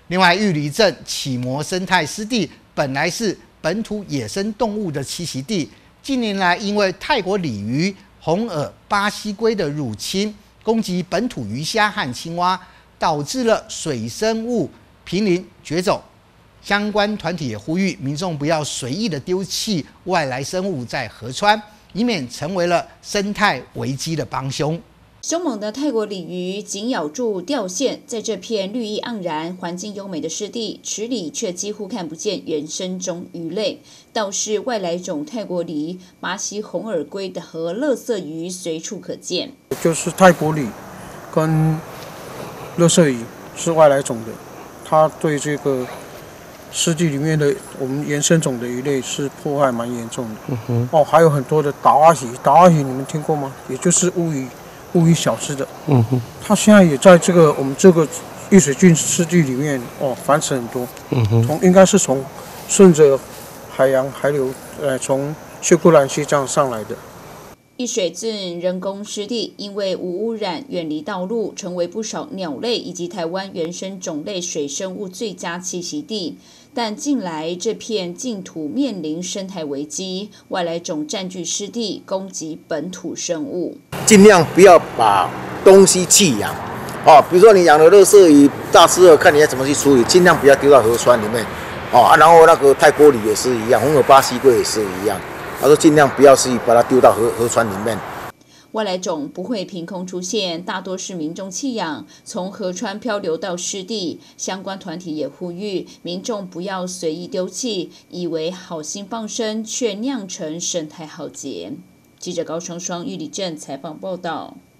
另外，玉里镇启摩生态湿地本来是本土野生动物的栖息地，近年来因为泰国鲤鱼、红耳、巴西龟的入侵，攻击本土鱼虾和青蛙，导致了水生物濒临绝种。相关团体也呼吁民众不要随意的丢弃外来生物在河川，以免成为了生态危机的帮凶。 凶猛的泰国鲤鱼紧咬住钓线，在这片绿意盎然、环境优美的湿地，池里却几乎看不见原生种鱼类，倒是外来种泰国鲤、巴西红耳龟和垃圾鱼随处可见。 就是泰国鲤跟垃圾鱼是外来种的，它对这个湿地里面的我们原生种的鱼类是破坏蛮严重的。还有很多的达阿鱼，达阿鱼你们听过吗？也就是乌鱼小只的。它现在也在我们这个玉水郡湿地里面繁殖很多。应该是从顺着海洋海流从秀姑兰溪这样上来的。 玉水镇人工湿地因为无污染、远离道路，成为不少鸟类以及台湾原生种类水生物最佳栖息地。但近来这片净土面临生态危机，外来种占据湿地，攻击本土生物。 尽量不要把东西弃养，比如说你养的垃圾鱼、大吃了，看你要怎么去处理，尽量不要丢到河川里面，然后那个泰国鲤也是一样，红耳巴西龟也是一样。他说尽量不要把它丢到河川里面。 外来种不会凭空出现，大多是民众弃养，从河川漂流到湿地。相关团体也呼吁民众不要随意丢弃，以为好心放生，却酿成生态浩劫。记者高双双玉里镇采访报道。